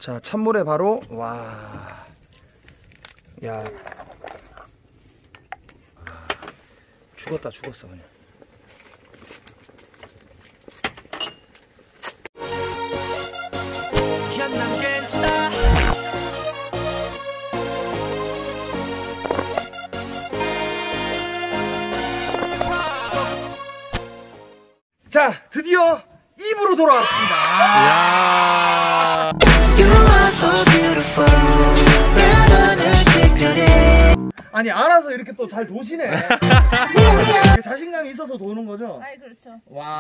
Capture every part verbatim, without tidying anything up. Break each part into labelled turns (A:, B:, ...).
A: 자, 찬물에 바로 와. 야. 아, 죽었다 죽었어 그냥. 자, 드디어 입으로 돌아왔습니다.
B: 야.
A: 아니, 알아서 이렇게 또 잘 도시네. 자신감이 있어서 도는 거죠?
C: 아이, 그렇죠.
A: 와.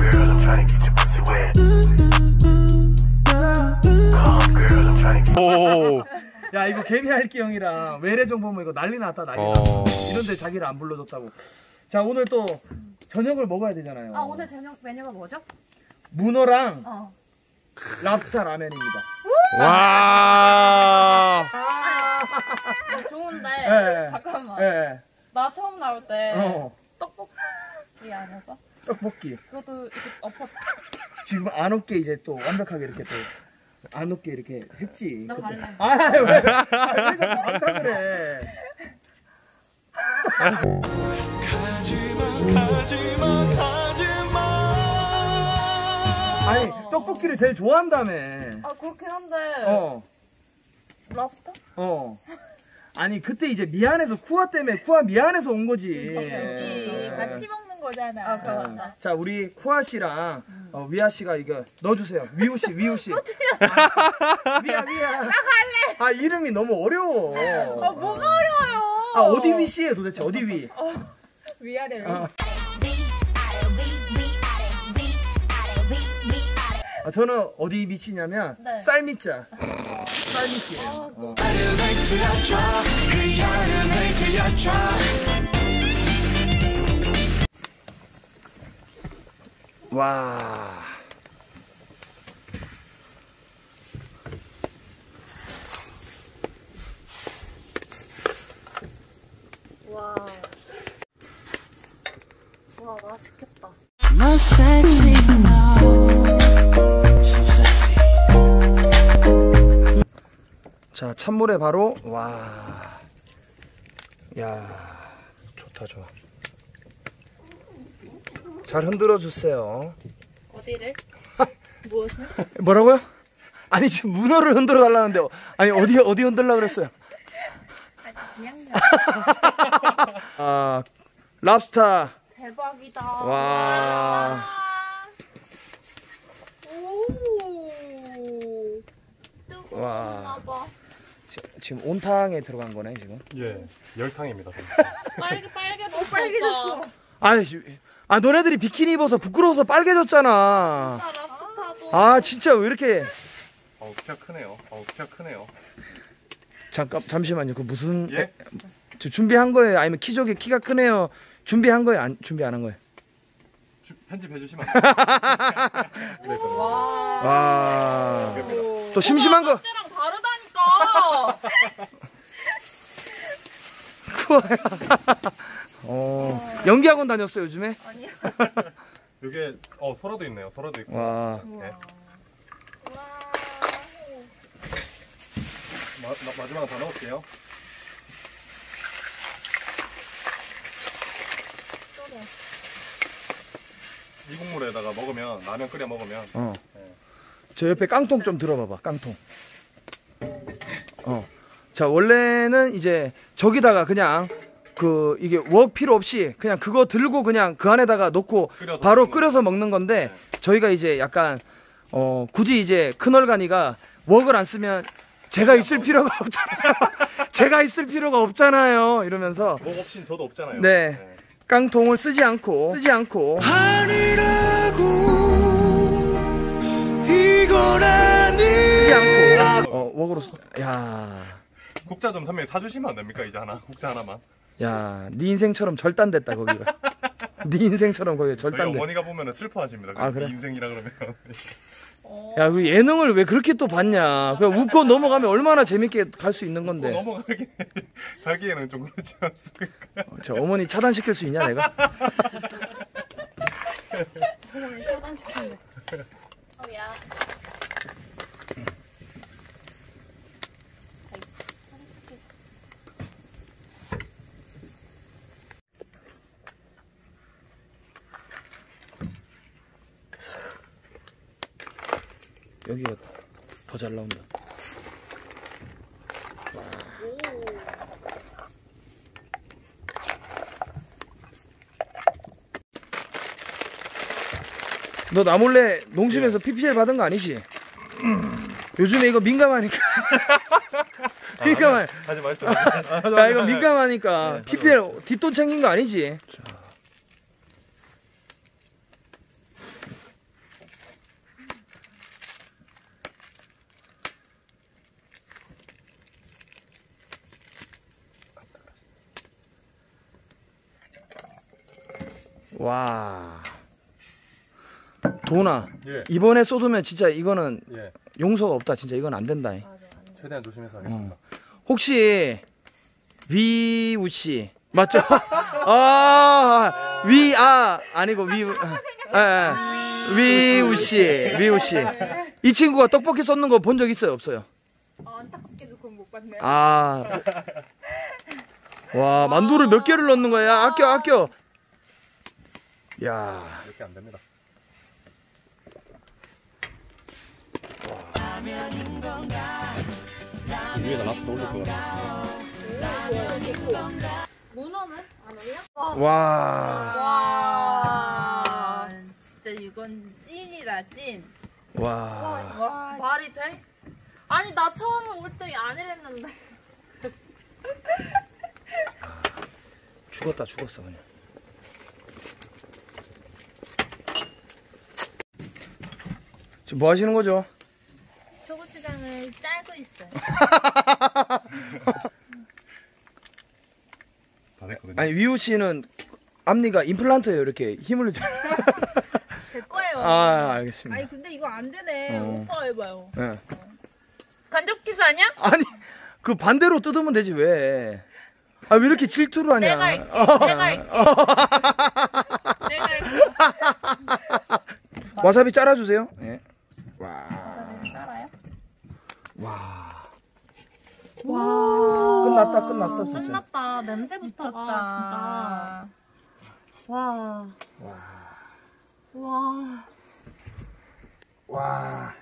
B: 오.
A: 야, 이거 개미할기 형이랑 외래종 보면 이거 난리 났다 난리
B: 어.
A: 났다. 이런데 자기를 안 불러줬다고. 자, 오늘 또 저녁을 먹어야 되잖아요.
C: 아, 오늘 저녁 메뉴가 뭐죠?
A: 문어랑
C: 어.
A: 랍스타 라면입니다.
B: 와.
C: 아, 좋은데.
A: 네.
C: 잠깐만.
A: 네.
C: 나 처음 나올 때
A: 어.
C: 떡볶이 아니었어?
A: 떡볶이.
C: 그것도 이렇게 엎어.
A: 지금 안 없게 이제 또 완벽하게 이렇게 또 안 없게 이렇게 했지.
C: 너
A: 그때.
C: 갈래.
A: 아, 왜? 아, 왜 자꾸 안다 그래. 아니, 떡볶이를 제일 좋아한다며.
C: 아, 그렇긴 한데.
A: 어.
C: 랍스터?
A: 어. 아니, 그때 이제 미안해서 쿠아 때문에 쿠아 미안해서 온 거지.
C: 그치. 같이 먹는 거잖아. 아, 그거 맞다.
A: 자, 우리 쿠아 씨랑 어, 위아 씨가 이거 넣어주세요. 위우 씨, 위우 씨. 아, 위아, 위아. 나 갈래. 아, 이름이 너무 어려워.
C: 아, 뭐가 어려워요?
A: 아, 어디 위 씨예요, 도대체 어디 위?
C: 어, 위아래 위.
A: 어. 아, 저는 어디 밑이냐면
C: 네.
A: 쌀밑자. 쌀밑이에요.
C: 아,
A: 어. 와.
C: 와. 와, 맛있겠다.
A: 자, 찬물에 바로 와. 야, 좋다 좋아. 잘 흔들어 주세요.
C: 어디를? 무엇을?
A: 뭐라고요? 아니, 지금 문어를 흔들어 달라는데 아니, 어디 어디 흔들라 그랬어요?
C: 그냥.
A: 아, 랍스타.
C: 대박이다.
A: 와.
C: 오. 뜨거웠나 봐.
A: 지, 지금 온탕에 들어간 거네, 지금.
B: 예. 열탕입니다.
C: 빨개 빨개졌어. 빨개졌어.
A: 아니, 아, 너네들이 비키니 입어서 부끄러워서 빨개졌잖아.
C: 랍스타도.
A: 아, 진짜 왜 이렇게.
B: 어우, 키가 크네요. 어우, 키가 크네요.
A: 잠깐, 잠시만요. 그 무슨.
B: 예?
A: 저 준비한 거예요? 아니면 키조개 키가 크네요? 준비한 거예요? 안, 준비 안 한 거예요?
B: 주, 편집해 주시면 안 돼요?
C: 와.
A: 와. 또 심심한 거.
C: 때랑 다르다니까.
A: 쿠아야. 어. 연기학원 다녔어요, 요즘에?
C: 아니야.
B: 이게 어 소라도 있네요. 소라도 있고.
A: 와.
B: 네.
C: 와.
B: 마, 마, 마지막으로 다 넣을게요. 이 국물에다가 먹으면 라면 끓여 먹으면
A: 어.
B: 네.
A: 저 옆에 깡통 좀 들어봐봐, 깡통. 어. 자, 원래는 이제 저기다가 그냥 그 이게 웍 필요 없이 그냥 그거 들고 그냥 그 안에다가 놓고
B: 끓여서
A: 바로
B: 먹는
A: 끓여서 먹는 건데
B: 네.
A: 저희가 이제 약간 어 굳이 이제 큰얼간이가 웍을 안 쓰면 제가 있을 필요가 없잖아요. 제가 있을 필요가 없잖아요. 이러면서
B: 목 없인 저도 없잖아요.
A: 네.
B: 네.
A: 깡통을 쓰지 않고 쓰지 않고
D: 아니라고 이건
A: 쓰지
D: 아니라고
A: 않고 어 웍으로 쓰... 야.
B: 국자 좀 선배님 사주시면 안 됩니까? 이제 하나 국자 하나만.
A: 야, 네 인생처럼 절단됐다 거기가. 네 인생처럼 거기
B: 저희
A: 절단돼.
B: 어머니가 보면 슬퍼하십니다.
A: 아, 그래?
B: 인생이라 그러면.
A: 야, 그 예능을 왜 그렇게 또 봤냐? 그냥 웃고 넘어가면 얼마나 재밌게 갈 수 있는 건데.
B: 또 넘어가기 가기에는 좀 그렇지 않습니까?
A: 저 어머니 차단시킬 수 있냐 내가?
C: 어머니 차단시킨대. 어야.
A: 여기가 더 잘 나온다. 너 나 몰래 농심에서 피피엘 받은 거 아니지? 요즘에 이거 민감하니까. 민감해.
B: 하지 말죠.
A: 야, 이거 민감하니까.
B: 네,
A: 피피엘 뒷돈 챙긴 거 아니지? 와. 도훈아,
B: 예.
A: 이번에 쏟으면 진짜 이거는
B: 예.
A: 용서가 없다. 진짜 이건 안 된다.
B: 최대한 조심해서 하겠습니다.
A: 어. 혹시 위우 씨 맞죠? 아, 위아 아니고 위우 아, 아, 위우 씨, 위우 씨. 이 친구가 떡볶이 쏟는 거 본 적 있어요, 없어요?
C: 아, 안타깝게도 그건 못 봤네.
A: 아. 와, 만두를 몇 개를 넣는 거야? 야, 아껴, 아껴. 야.
B: 이렇게 안 됩니다. 위에다 라스트 올릴 거야.
C: 문어는 안 올려?
A: 와.
C: 와, 진짜 이건 찐이다, 찐.
A: 와.
C: 와, 말이 돼? 아니, 나 처음에 올 때 아니랬는데.
A: 죽었다, 죽었어 그냥. 지금 뭐 하시는 거죠?
C: 초고추장을 짜고 있어요.
B: 다 됐거든요.
A: 아니 위우 씨는 앞니가 임플란트예요. 이렇게 힘을 좀.
C: 될 거예요.
A: 아, 알겠습니다.
C: 아니, 근데 이거 안 되네.
A: 어.
C: 오빠 해봐요.
A: 네.
C: 간접 기술 아니야?
A: 아니 그 반대로 뜯으면 되지 왜? 아 왜 이렇게 질투를 하냐?
C: 내가 할게. 내가 할게. 내가 할게.
A: 와사비 잘라주세요. 네. 와.
C: 와사비는 썰어요?
A: 와.
C: 와.
A: 끝났다, 끝났어 진짜.
C: 끝났다. 냄새부터가 진짜. 와.
A: 와.
C: 와.
A: 와.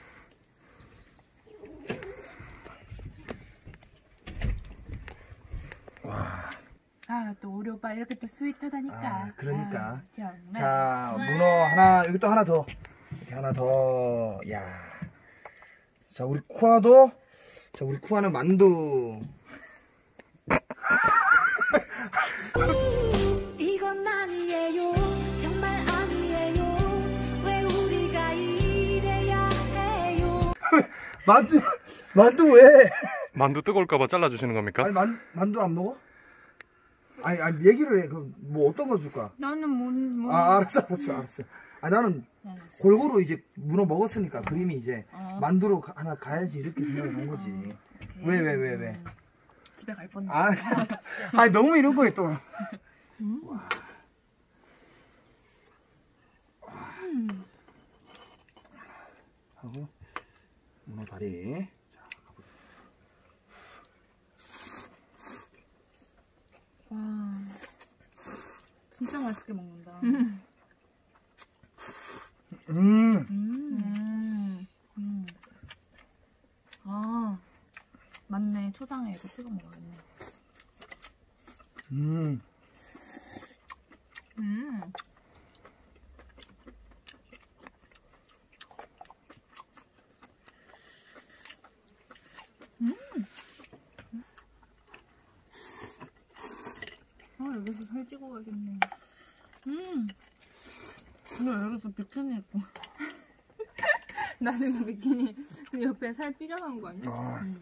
A: 와.
C: 아, 또 우리 오빠 이렇게 또 스윗하다니까.
A: 아, 그러니까.
C: 아, 정말.
A: 자, 문어 하나, 여기 또 하나 더. 이렇게 하나 더. 야. 자, 우리 쿠아도. 자, 우리 쿠아는 만두.
E: 이건 아니에요. 정말 아니에요. 왜 우리가 이래야 해요.
A: 만두, 만두 왜?
B: 만두 뜨거울까봐 잘라주시는 겁니까?
A: 아니, 만, 만두 안 먹어? 아니, 아니, 얘기를 해. 그럼 뭐 어떤 거 줄까?
C: 나는 뭐, 뭐.
A: 아, 알았어, 알았어, 알았어. 아, 나는 골고루 이제 문어 먹었으니까 그림이 이제
C: 어.
A: 만두로 가, 하나 가야지 이렇게 생각을 한 거지. 왜, 왜, 왜, 왜?
C: 집에 갈 뻔.
A: 아, 아니, 너무 이런 거에 또.
C: 음.
A: 와.
C: 음.
A: 하고, 문어 다리. 자, 가보자.
C: 와. 진짜 맛있게 먹는다.
A: 음.
C: 음. 음. 음. 아. 맞네. 초장에 이거 찍어 먹어야겠네.
A: 음.
C: 음. 음. 아, 여기서 살 찍어 가겠네. 음. 근데 여기서 비키니 입고. 나중에 비키니 그 옆에 살 삐져나온 거 아니야?
A: 아.
C: 음.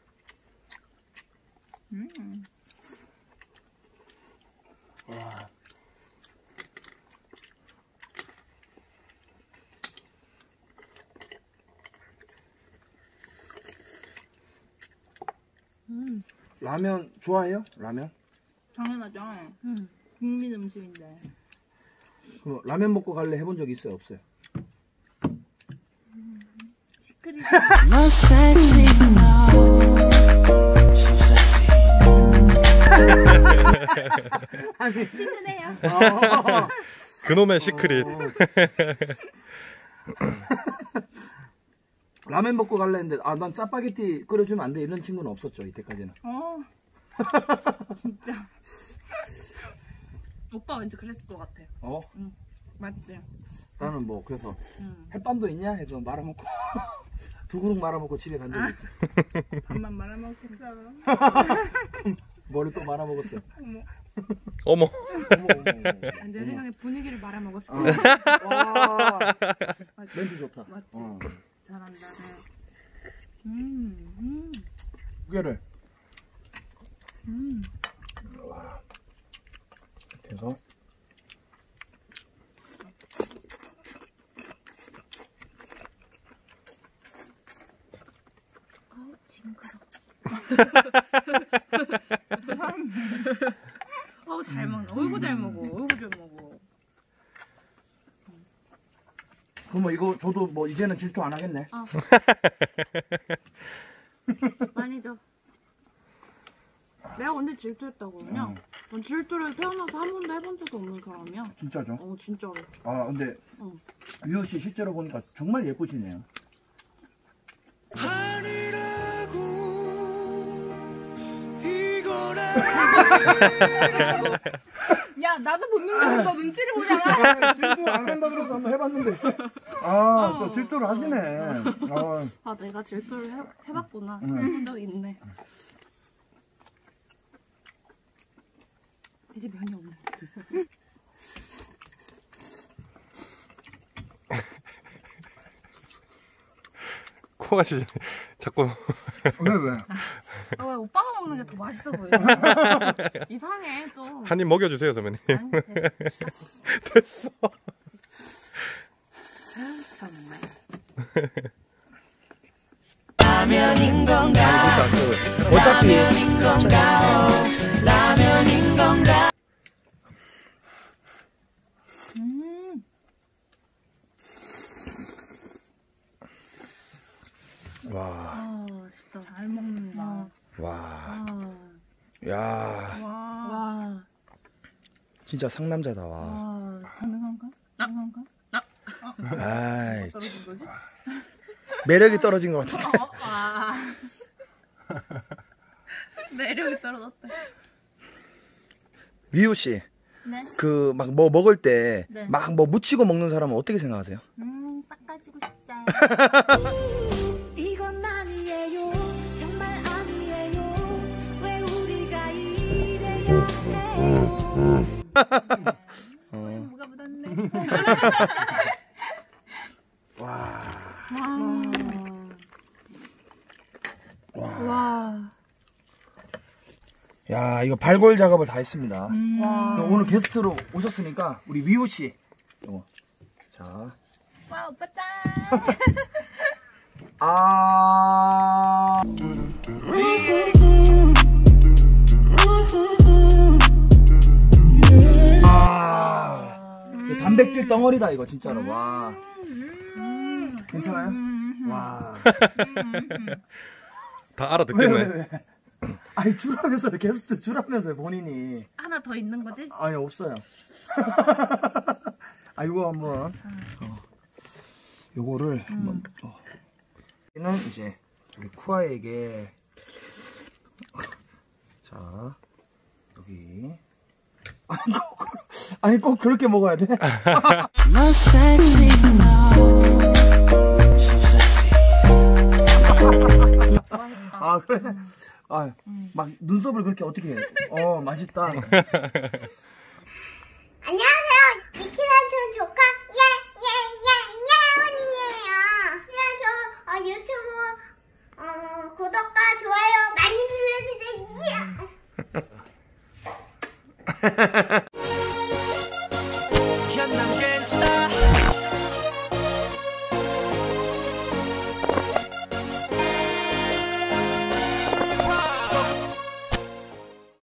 C: 음.
A: 와.
C: 음.
A: 라면 좋아해요? 라면?
C: 당연하죠. 음. 국민 음식인데.
A: 그럼 라면 먹고 갈래 해본 적 있어요? 없어요?
C: 시크릿.
D: No sexy, no. So sexy.
A: 아니,
C: 친근해요.
B: 그놈의 시크릿.
A: 라면 먹고 갈래 했는데 아 난 짜파게티 끓여주면 안 돼 이런 친구는 없었죠 이때까지는.
C: 어. 진짜. 오빠 왠지 그랬을 것 같아.
A: 어?
C: 응. 맞지?
A: 나는 뭐 그래서
C: 응.
A: 햇반도 있냐 해서 말아먹고 두 그릇 말아먹고 집에 간 적이 있지.
C: 밥만 말아먹겠어.
A: 뭐를 또 말아먹었어요.
C: 어머.
B: 어머.
A: 어머 어머 어머.
C: 내 생각에 분위기를 말아먹었어.
A: 와 멘트 좋다.
C: 맞지?
A: 어.
C: 잘한다. 음, 음,
A: 무게를
C: 음.
A: 이렇게 해서
C: 아우 징그러. 어우 잘 먹어. 어이구 잘 먹어. 어이구 잘 먹어.
A: 그럼 뭐 이거 저도 뭐 이제는 질투 안 하겠네.
C: 어. 많이 줘. 내가 언제 질투했다고요? 난 질투를 태어나서 한 번도 해본 적이 없는 사람이야.
A: 진짜죠?
C: 어 진짜로.
A: 아 근데
C: 어.
A: 위호 씨 실제로 보니까 정말 예쁘시네요.
C: 야 나도 본능적으로 너 눈치를 보잖아.
A: 질투 안 한다 그래서 한번 해봤는데 아 또 질투를 하시네. 아,
C: 아 내가 질투를 해, 해봤구나.
A: 응.
C: 해본 적이 있네. 이제 면이 없네.
B: 코가 진짜 자꾸
A: 왜 왜?
C: 아 왜 오빠가 먹는 게 더 맛있어 보여? 이상해 또.
B: 한 입 먹여주세요 선배님.
C: 아니, 돼. 됐어. 아, 정말.
F: 라면인 건가?
A: 어차피
F: 라면인 건가? 라면인 건가?
C: 음.
A: 와,
C: 아 진짜 잘 먹는다.
A: 와,
C: 아.
A: 야,
C: 와. 와.
A: 진짜 상남자다 와.
C: 와. 가능한가? 가능한가?
A: 아이,
C: 떨어진 거지?
A: 매력이 떨어진 것 같은데.
C: 어? 아. 매력이 떨어졌다.
A: 위호 씨,
C: 네.
A: 그 막 뭐 먹을 때
C: 네.
A: 막 뭐 묻히고 먹는 사람은 어떻게 생각하세요?
C: 음, 닦아주고 싶다.
E: 이건 아니에요 정말 아니에요 왜 우리가 이래야 해요
C: 뭐가 묻었네.
A: 와,
C: 와.
A: 와,
C: 와.
A: 야 이거 발골 작업을 다 했습니다.
C: 와.
A: 오늘 게스트로 오셨으니까 우리 위호 씨, 이거 자,
C: 와, 오빠 짠.
A: 아. 아, 이거 단백질 덩어리다 이거 진짜로. 와, 괜찮아요? 와,
B: 다
A: 왜
B: 알아듣겠네.
A: 왜 왜? 아니 줄하면서 게스트 줄하면서 본인이
C: 하나 더 있는 거지?
A: 아니 없어요. 아 이거 한번 어, 요거를 한번 또 이는 이제 우리 쿠아에게 자 여기 아니 꼭, 아니 꼭 그렇게 먹어야 돼?
D: No sexy, no. So sexy.
A: 아 그래? 아 막 눈썹을 그렇게 어떻게 해? 어 맛있다.
G: 안녕하세요. 미키란촌 조카 예예예예언니예요. 그냥 저 어, 유튜브 어, 구독과 좋아요 많이 눌러주세요.